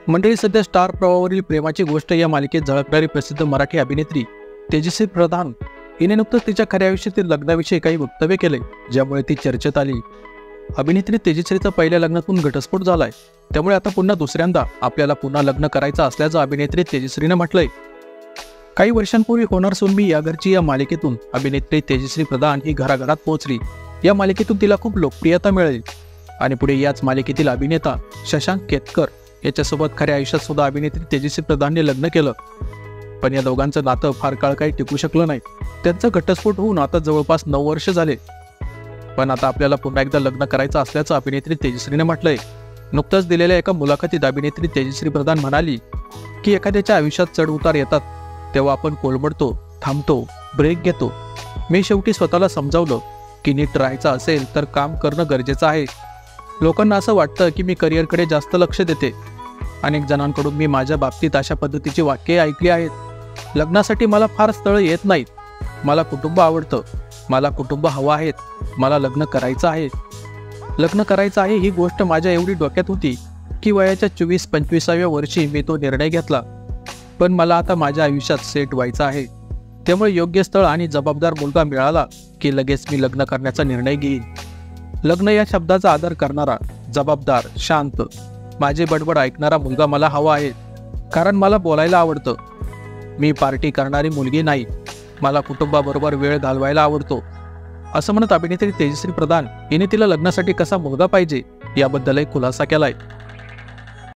मंडळी, सध्या स्टार प्रवाहावरील प्रेमाची गोष्ट या मालिकेत झळकणारी प्रसिद्ध मराठी अभिनेत्री तेजश्री प्रधान हिने नुकतंच तिच्या खऱ्या आयुष्यातील लग्नाविषयी काही वक्तव्य केले, ज्यामुळे ती चर्चेत आली. अभिनेत्री तेजश्रीचा पहिल्या लग्नातून घटस्फोट झालाय, त्यामुळे आता पुन्हा दुसऱ्यांदा आपल्याला पुन्हा लग्न करायचं असल्याचं अभिनेत्री तेजश्रीनं म्हटलंय. काही वर्षांपूर्वी होणार सून मी या घरची या मालिकेतून अभिनेत्री तेजश्री प्रधान ही घराघरात पोहोचली. या मालिकेतून तिला खूप लोकप्रियता मिळाली आणि पुढे याच मालिकेतील अभिनेता शशांक केतकर याच्यासोबत खऱ्या आयुष्यात सुद्धा अभिनेत्री तेजश्री प्रधानने लग्न केलं. पण या दोघांचं नातं फार काळ काही टिकू शकलं नाही. त्यांचा घटस्फोट होऊन आता जवळपास 9 वर्ष झाले. पण आता आपल्याला पुन्हा एकदा लग्न करायचं असल्याचं अभिनेत्री तेजश्रीने म्हटलंय. नुकत्याच दिलेल्या एका मुलाखतीत अभिनेत्री तेजश्री प्रधान म्हणाली की एखाद्याच्या आयुष्यात चढ उतार येतात तेव्हा आपण कोलमडतो, थांबतो, ब्रेक घेतो. मी शेवटी स्वतःला समजावलं की नीट राहायचं असेल तर काम करणं गरजेचं आहे. लोकांना असं वाटतं की मी करिअरकडे जास्त लक्ष देते. अनेक जणांकडून मी माझ्या बाबतीत अशा पद्धतीची वाक्ये ऐकली आहेत. लग्नासाठी मला फार स्थळं येत नाहीत. मला कुटुंब आवडतं, मला कुटुंब हवं आहे, मला लग्न करायचं आहे. लग्न करायचं आहे ही गोष्ट माझ्या एवढी डोक्यात होती की वयाच्या 24-25व्या वर्षी मी तो निर्णय घेतला. पण मला आता माझ्या आयुष्यात सेट व्हायचं आहे. त्यामुळे योग्य स्थळ आणि जबाबदार मुलगा मिळाला की लगेच मी लग्न करण्याचा निर्णय घेईन. लग्न या शब्दाचा आदर करणारा, जबाबदार, शांत, माझे बडबड ऐकणारा मुलगा मला हवा आहे. कारण मला बोलायला आवडतं. मी पार्टी करणारी मुलगी नाही. मला कुटुंबाबरोबर वेळ घालवायला आवडतो, असं म्हणत अभिनेत्री तेजश्री प्रधान हिने तिला लग्नासाठी कसा मुलगा पाहिजे याबद्दलही खुलासा केलाय.